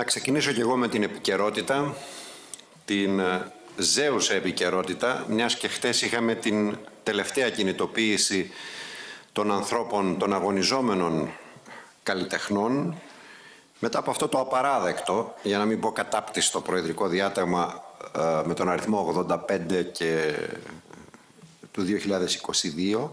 Να ξεκινήσω και εγώ με την επικαιρότητα, την ζέουσα επικαιρότητα, μιας και χτες είχαμε την τελευταία κινητοποίηση των ανθρώπων, των αγωνιζόμενων καλλιτεχνών, μετά από αυτό το απαράδεκτο, για να μην πω κατάπτυστο προεδρικό διάταγμα με τον αριθμό 85 και του 2022,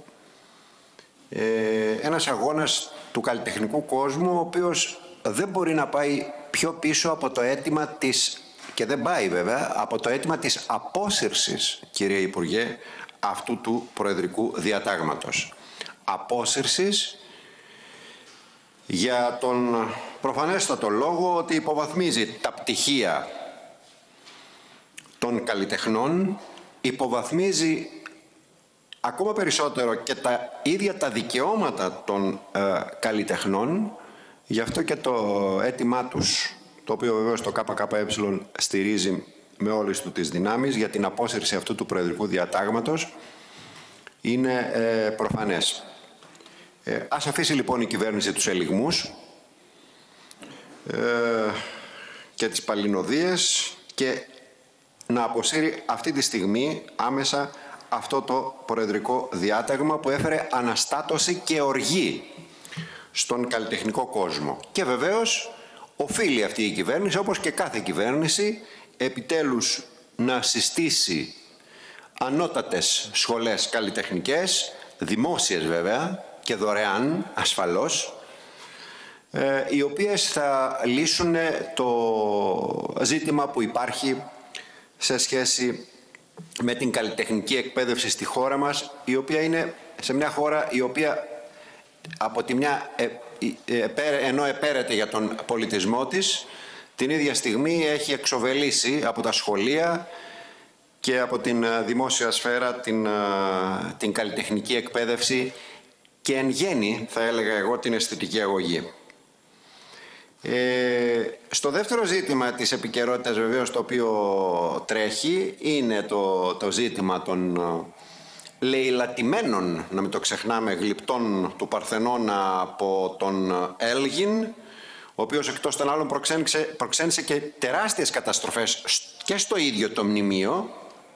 ένας αγώνας του καλλιτεχνικού κόσμου, ο οποίος δεν μπορεί να πάει πιο πίσω από το αίτημα της, και δεν πάει βέβαια, από το αίτημα της απόσυρσης, κύριε Υπουργέ, αυτού του προεδρικού διατάγματος. Απόσυρσης για τον προφανέστατο λόγο ότι υποβαθμίζει τα πτυχία των καλλιτεχνών, υποβαθμίζει ακόμα περισσότερο και τα ίδια τα δικαιώματα των καλλιτεχνών. Γι' αυτό και το αίτημά τους, το οποίο βεβαίως το ΚΚΕ στηρίζει με όλες του τις δυνάμεις για την απόσυρση αυτού του προεδρικού διατάγματος, είναι προφανές. Ας αφήσει λοιπόν η κυβέρνηση τους ελιγμούς και τις παλινοδίες και να αποσύρει αυτή τη στιγμή άμεσα αυτό το προεδρικό διάταγμα που έφερε αναστάτωση και οργή στον καλλιτεχνικό κόσμο. Και βεβαίως οφείλει αυτή η κυβέρνηση, όπως και κάθε κυβέρνηση, επιτέλους να συστήσει ανώτατες σχολές καλλιτεχνικές, δημόσιες βέβαια και δωρεάν ασφαλώς, οι οποίες θα λύσουν το ζήτημα που υπάρχει σε σχέση με την καλλιτεχνική εκπαίδευση στη χώρα μας, η οποία είναι σε μια χώρα η οποία από τη μια ενώ επέρεται για τον πολιτισμό της, την ίδια στιγμή έχει εξοβελήσει από τα σχολεία και από την δημόσια σφαίρα την καλλιτεχνική εκπαίδευση και εν γέννη, θα έλεγα εγώ, την αισθητική αγωγή. Στο δεύτερο ζήτημα της επικαιρότητας βεβαίως το οποίο τρέχει είναι το ζήτημα των λαιλατημένων, να μην το ξεχνάμε, γλυπτών του Παρθενώνα από τον Έλγιν, ο οποίος εκτός των άλλων προξένησε και τεράστιες καταστροφές και στο ίδιο το μνημείο,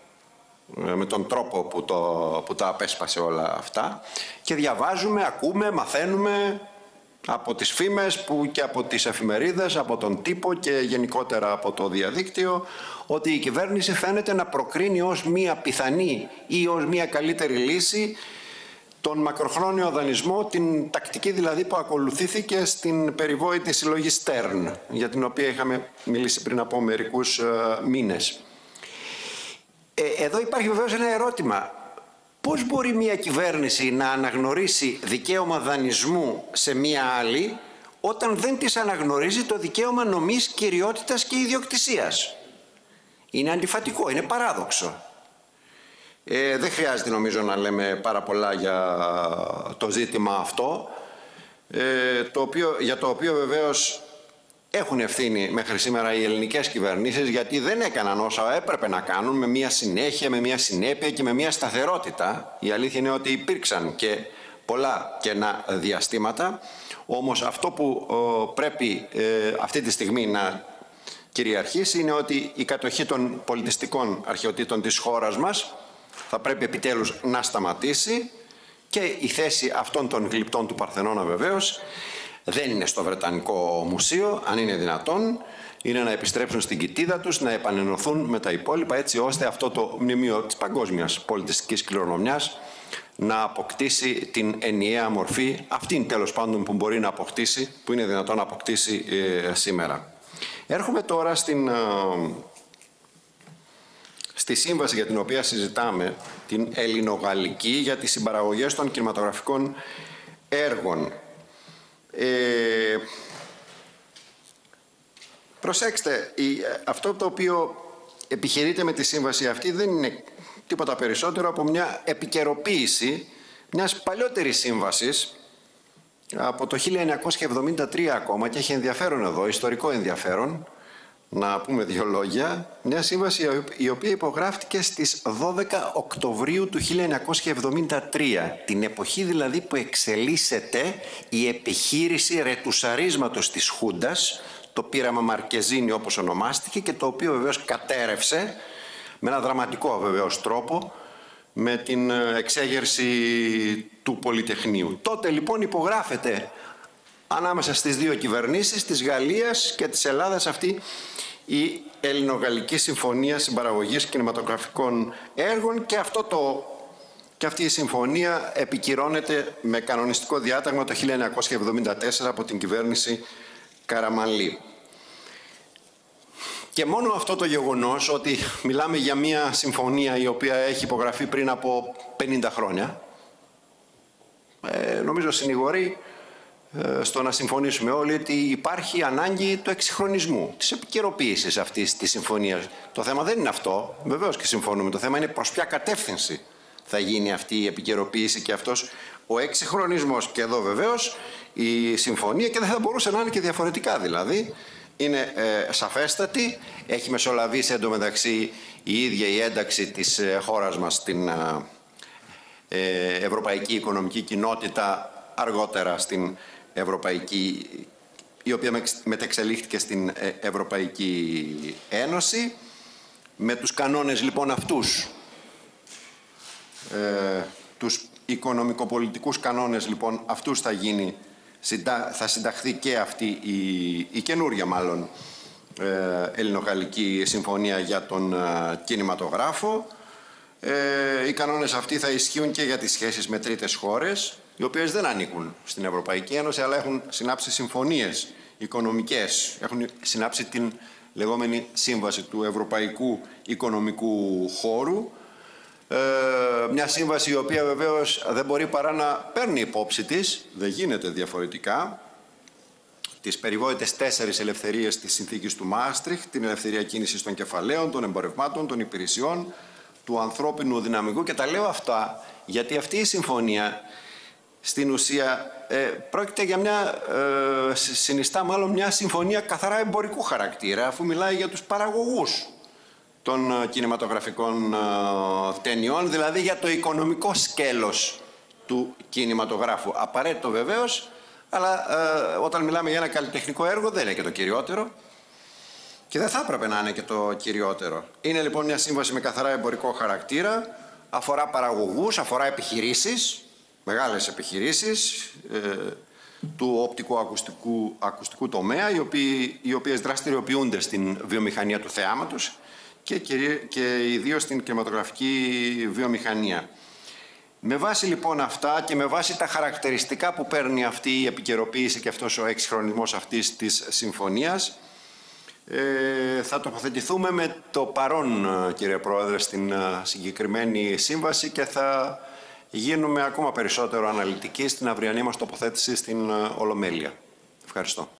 με τον τρόπο που τα απέσπασε όλα αυτά, και διαβάζουμε, ακούμε, μαθαίνουμε από τις φήμες και από τις εφημερίδες, από τον τύπο και γενικότερα από το διαδίκτυο, ότι η κυβέρνηση φαίνεται να προκρίνει ως μία πιθανή ή ως μία καλύτερη λύση τον μακροχρόνιο δανεισμό, την τακτική δηλαδή που ακολουθήθηκε στην περιβόητη συλλογή Stern, για την οποία είχαμε μιλήσει πριν από μερικούς μήνες. Εδώ υπάρχει βεβαίως ένα ερώτημα. Πώς μπορεί μια κυβέρνηση να αναγνωρίσει δικαίωμα δανεισμού σε μια άλλη όταν δεν της αναγνωρίζει το δικαίωμα νομής κυριότητας και ιδιοκτησίας? Είναι αντιφατικό, είναι παράδοξο. Δεν χρειάζεται νομίζω να λέμε πάρα πολλά για το ζήτημα αυτό, για το οποίο βεβαίως έχουν ευθύνη μέχρι σήμερα οι ελληνικές κυβερνήσεις, γιατί δεν έκαναν όσα έπρεπε να κάνουν με μια συνέχεια, με μια συνέπεια και με μια σταθερότητα. Η αλήθεια είναι ότι υπήρξαν και πολλά κενά διαστήματα, όμως αυτό που πρέπει αυτή τη στιγμή να κυριαρχήσει είναι ότι η κατοχή των πολιτιστικών αρχαιοτήτων της χώρας μας θα πρέπει επιτέλους να σταματήσει και η θέση αυτών των γλυπτών του Παρθενώνα βεβαίως δεν είναι στο Βρετανικό Μουσείο, αν είναι δυνατόν, είναι να επιστρέψουν στην κοιτίδα τους, να επανενωθούν με τα υπόλοιπα, έτσι ώστε αυτό το μνημείο της παγκόσμιας πολιτιστικής κληρονομιάς να αποκτήσει την ενιαία μορφή, αυτήν τέλος πάντων που μπορεί να αποκτήσει, που είναι δυνατόν να αποκτήσει σήμερα. Έρχομαι τώρα στη σύμβαση για την οποία συζητάμε, την ελληνογαλλική, για τις συμπαραγωγές των κινηματογραφικών έργων. Προσέξτε, αυτό το οποίο επιχειρείται με τη σύμβαση αυτή δεν είναι τίποτα περισσότερο από μια επικαιροποίηση μιας παλιότερης σύμβασης από το 1973 ακόμα, και έχει ενδιαφέρον εδώ, ιστορικό ενδιαφέρον, να πούμε δύο λόγια. Μια σύμβαση η οποία υπογράφτηκε στις 12 Οκτωβρίου του 1973, την εποχή δηλαδή που εξελίσσεται η επιχείρηση ρετουσαρίσματος της Χούντας, το πείραμα Μαρκεζίνη όπως ονομάστηκε και το οποίο βεβαίως κατέρευσε με ένα δραματικό βεβαίως τρόπο με την εξέγερση του Πολυτεχνείου. Τότε λοιπόν υπογράφεται ανάμεσα στις δύο κυβερνήσεις της Γαλλίας και της Ελλάδας αυτή η Ελληνογαλλική Συμφωνία Συμπαραγωγής Κινηματογραφικών Έργων και αυτή η συμφωνία επικυρώνεται με κανονιστικό διάταγμα το 1974 από την κυβέρνηση Καραμανλή. Και μόνο αυτό το γεγονός ότι μιλάμε για μια συμφωνία η οποία έχει υπογραφεί πριν από 50 χρόνια, νομίζω συνηγορεί στο να συμφωνήσουμε όλοι ότι υπάρχει ανάγκη του εξυγχρονισμού, της επικαιροποίησης αυτής της συμφωνίας. Το θέμα δεν είναι αυτό, βεβαίως και συμφωνούμε, το θέμα είναι προς ποια κατεύθυνση θα γίνει αυτή η επικαιροποίηση και αυτός ο εξυγχρονισμός. Και εδώ βεβαίως η συμφωνία, και δεν θα μπορούσε να είναι και διαφορετικά δηλαδή, είναι σαφέστατη. Έχει μεσολαβήσει εντωμεταξύ η ίδια η ένταξη της χώρας μας στην Ευρωπαϊκή Οικονομική Κοινότητα, αργότερα στην Ευρωπαϊκή, η οποία μετεξελίχθηκε στην Ευρωπαϊκή Ένωση. Με τους κανόνες λοιπόν αυτούς, τους οικονομικοπολιτικούς κανόνες λοιπόν αυτούς θα συνταχθεί και αυτή η καινούρια μάλλον Ελληνογαλλική Συμφωνία για τον κινηματογράφο. Οι κανόνες αυτοί θα ισχύουν και για τις σχέσεις με τρίτες χώρες, οι οποίες δεν ανήκουν στην Ευρωπαϊκή Ένωση, αλλά έχουν συνάψει συμφωνίες οικονομικές. Έχουν συνάψει την λεγόμενη Σύμβαση του Ευρωπαϊκού Οικονομικού Χώρου. Μια σύμβαση η οποία βεβαίως δεν μπορεί παρά να παίρνει υπόψη της, δεν γίνεται διαφορετικά, τις περιβόητες 4 ελευθερίες της συνθήκης του Μάστριχτ, την ελευθερία κίνησης των κεφαλαίων, των εμπορευμάτων, των υπηρεσιών, του ανθρώπινου δυναμικού. Και τα λέω αυτά γιατί αυτή η συμφωνία στην ουσία πρόκειται για συνιστά μάλλον μια συμφωνία καθαρά εμπορικού χαρακτήρα, αφού μιλάει για τους παραγωγούς των κινηματογραφικών ταινιών, δηλαδή για το οικονομικό σκέλος του κινηματογράφου. Απαραίτητο βεβαίως, αλλά όταν μιλάμε για ένα καλλιτεχνικό έργο δεν είναι και το κυριότερο και δεν θα έπρεπε να είναι και το κυριότερο. Είναι λοιπόν μια σύμβαση με καθαρά εμπορικό χαρακτήρα, αφορά παραγωγούς, αφορά επιχειρήσεις, μεγάλες επιχειρήσεις του οπτικοακουστικού τομέα, οι οποίες δραστηριοποιούνται στην βιομηχανία του θεάματος και ιδίως στην κινηματογραφική βιομηχανία. Με βάση λοιπόν αυτά και με βάση τα χαρακτηριστικά που παίρνει αυτή η επικαιροποίηση και αυτός ο εξυγχρονισμός αυτής της συμφωνίας, θα τοποθετηθούμε με το παρόν, κύριε Πρόεδρε, στην συγκεκριμένη σύμβαση και θα γίνουμε ακόμα περισσότερο αναλυτικοί στην αυριανή μας τοποθέτηση στην Ολομέλεια. Ευχαριστώ.